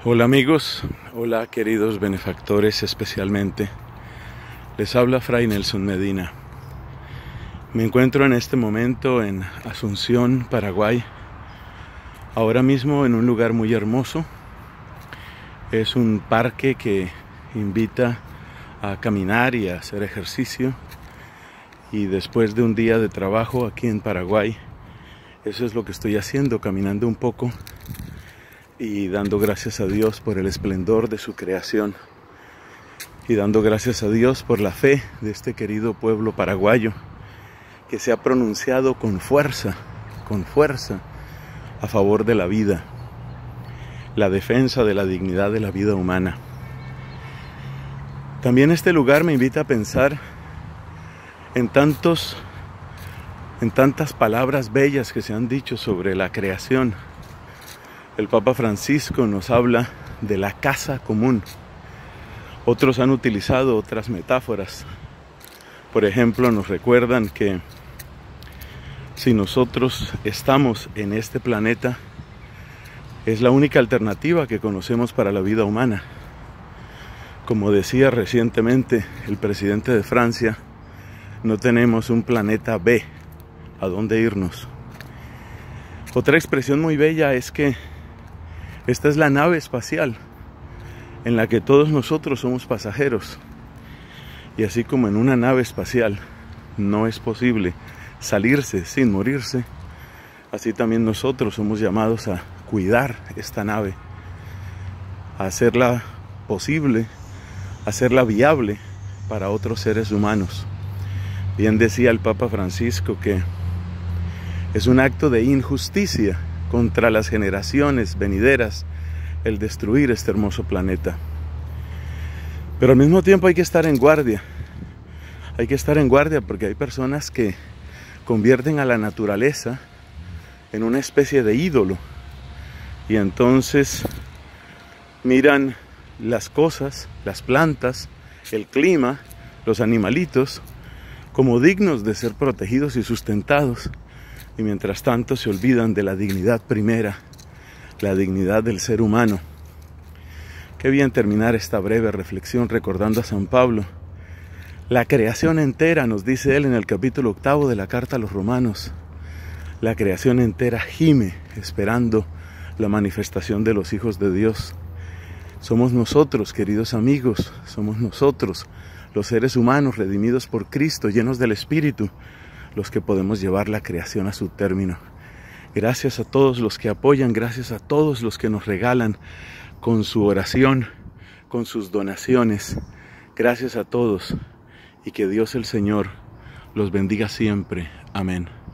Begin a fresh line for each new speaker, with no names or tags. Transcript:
Hola amigos, hola queridos benefactores especialmente. Les habla Fray Nelson Medina. Me encuentro en este momento en Asunción, Paraguay. Ahora mismo en un lugar muy hermoso. Es un parque que invita a caminar y a hacer ejercicio. Y después de un día de trabajo aquí en Paraguay, eso es lo que estoy haciendo, caminando un poco y dando gracias a Dios por el esplendor de su creación y dando gracias a Dios por la fe de este querido pueblo paraguayo que se ha pronunciado con fuerza a favor de la vida, la defensa de la dignidad de la vida humana. También este lugar me invita a pensar en tantas palabras bellas que se han dicho sobre la creación. El Papa Francisco nos habla de la casa común. Otros han utilizado otras metáforas. Por ejemplo, nos recuerdan que si nosotros estamos en este planeta, es la única alternativa que conocemos para la vida humana. Como decía recientemente el presidente de Francia, no tenemos un planeta B a dónde irnos. Otra expresión muy bella es que esta es la nave espacial en la que todos nosotros somos pasajeros. Y así como en una nave espacial no es posible salirse sin morirse, así también nosotros somos llamados a cuidar esta nave, a hacerla posible, a hacerla viable para otros seres humanos. Bien decía el Papa Francisco que es un acto de injusticia contra las generaciones venideras el destruir este hermoso planeta. Pero al mismo tiempo hay que estar en guardia. Hay que estar en guardia porque hay personas que convierten a la naturaleza en una especie de ídolo. Y entonces miran las cosas, las plantas, el clima, los animalitos, como dignos de ser protegidos y sustentados. Y mientras tanto se olvidan de la dignidad primera, la dignidad del ser humano. Qué bien terminar esta breve reflexión recordando a San Pablo. La creación entera, nos dice él en el capítulo 8 de la carta a los Romanos, la creación entera gime esperando la manifestación de los hijos de Dios. Somos nosotros, queridos amigos, somos nosotros, los seres humanos redimidos por Cristo, llenos del Espíritu, los que podemos llevar la creación a su término. Gracias a todos los que apoyan, gracias a todos los que nos regalan con su oración, con sus donaciones. Gracias a todos y que Dios el Señor los bendiga siempre. Amén.